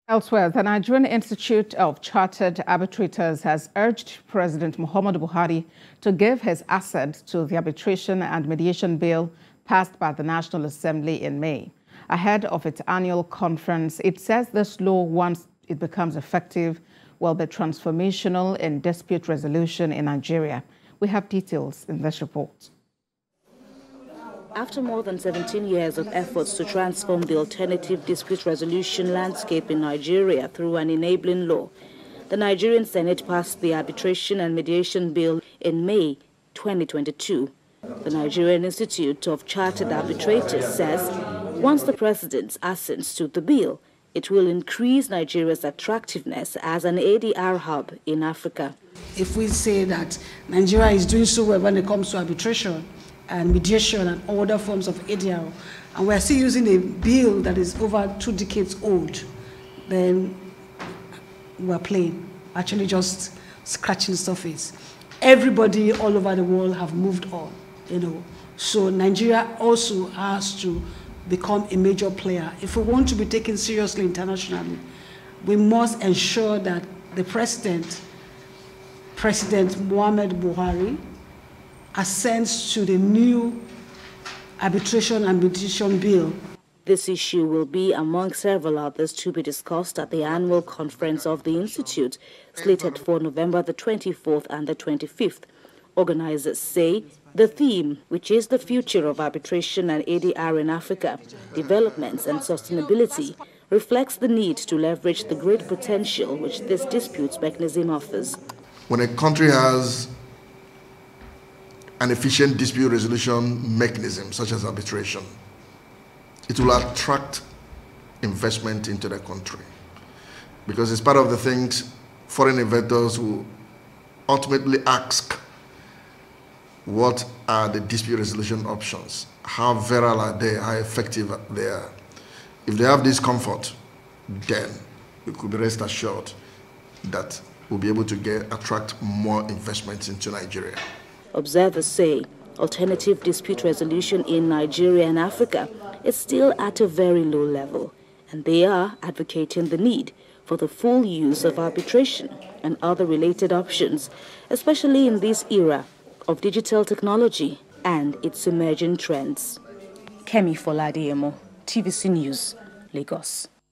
Elsewhere, the Nigerian Institute of Chartered Arbitrators has urged President Muhammadu Buhari to give his assent to the Arbitration and Mediation Bill passed by the National Assembly in May. Ahead of its annual conference, it says this law, once it becomes effective, will be transformational in dispute resolution in Nigeria. We have details in this report. After more than 17 years of efforts to transform the alternative dispute resolution landscape in Nigeria through an enabling law, the Nigerian Senate passed the Arbitration and Mediation Bill in May 2022. The Nigerian Institute of Chartered Arbitrators says once the president assents to the bill, it will increase Nigeria's attractiveness as an ADR hub in Africa. If we say that Nigeria is doing so well when it comes to arbitration and mediation and other forms of ADR, and we're still using a bill that is over 2 decades old, then we're playing, actually just scratching the surface. Everybody all over the world have moved on, So Nigeria also has to become a major player. If we want to be taken seriously internationally, we must ensure that the President Muhammadu Buhari, assents to the new Arbitration and Mediation Bill. This issue will be among several others to be discussed at the annual conference of the Institute, slated for November the 24th and the 25th. Organizers say the theme, which is the future of arbitration and ADR in Africa, developments and sustainability, reflects the need to leverage the great potential which this disputes mechanism offers. When a country has an efficient dispute resolution mechanism, such as arbitration, it will attract investment into the country. Because it's part of the things foreign investors will ultimately ask, what are the dispute resolution options? How viral are they? How effective they are? If they have this comfort, then we could be rest assured that we'll be able to attract more investments into Nigeria. Observers say alternative dispute resolution in Nigeria and Africa is still at a very low level, and they are advocating the need for the full use of arbitration and other related options, especially in this era of digital technology and its emerging trends. Kemi Foladiemo, TVC News, Lagos.